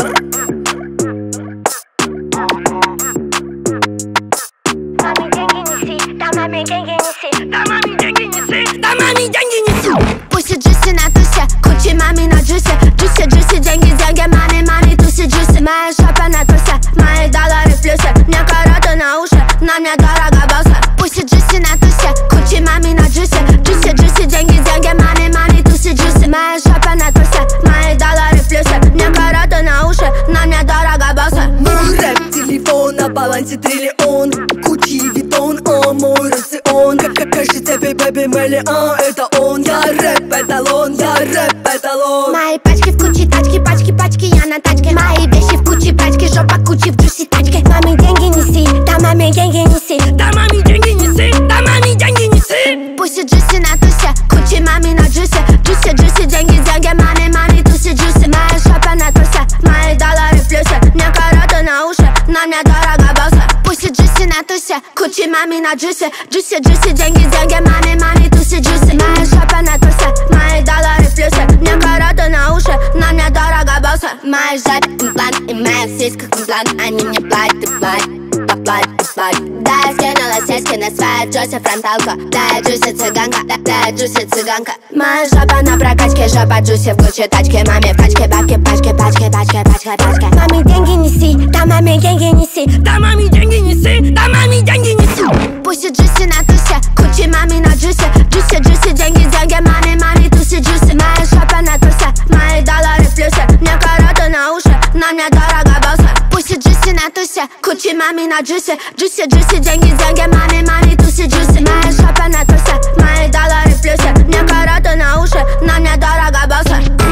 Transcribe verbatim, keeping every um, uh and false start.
Маме деньги неси, да маме деньги неси, да маме деньги неси. Пусть джуси на тусе, кучи маме на джусе. Джуси, джуси, деньги, деньги, мани, мани, туси, джуси. Моя шапа на тусе, мои доллары в плюсе. Мне короты на уши, на мне дорого босса. Пусть джуси на тусе, кучи маме на джусе. Джуси, джуси, деньги, деньги, мани, мани, туси, джуси. Моя шапа на тусе, мои доллары в плюсе. Мне короты на уши, на мне дорого босса. Мой рэп-телефон на балансе триллион. Кучи Витон, о мой рацион. Как кажется, бэби, миллион. Это он, я рэп-эталон, я рэп-эталон. Мои пачки в куче, тачки, пачки, пачки, я на тачке. Мои вещи в куче, пачки, жопа кучи в джуси тачке. Маме деньги неси, да маме деньги неси, да маме деньги неси, да маме деньги неси. Пусть джуси на тусе, кучи маме на джусе. Джуси, джуси, деньги, деньги, мани, мани, туси, джуси. Моя шапа на тусе, мои доллары в плюсе. Мне короты на уши, на мне дорого босса. Пусть джуси на тусе, кучи маме на джусе. Джуси, джуси, деньги, деньги, мани, мани, туси, джуси. Моя шапа на тусе, мои доллары в плюсе. Мне короты на уши, на мне дорого босса. Моя жопа имплант, и моя сиська имплант. Они мне платят, платят, платят, платят. Да, я скинула сиськи на свою джуси фронталку. Да, я джуси цыганка, да, да, я джуси цыганка. Моя жопа на прокачке, жопа джуси в куче тачки. Маме в пачке, бабки, пачки, пачки, пачки, пачки, пачки. Маме деньги неси, да маме деньги неси, да маме деньги неси, да маме деньги неси. Пусть джуси на тусе, кучи маме на джусе. Джуси, джуси, деньги, деньги, мани, мани, туси, джуси. Моя шапа на тусе, мои доллары в плюсе. Мне короты на уши, на мне дорого босса. Пусть джуси на тусе, кучи маме на джусе. Джуси, джуси, деньги, деньги, мани, мани, туси, джуси. Моя шапа на тусе, мои доллары в плюсе. Мне короты на уши, на мне дорого босса.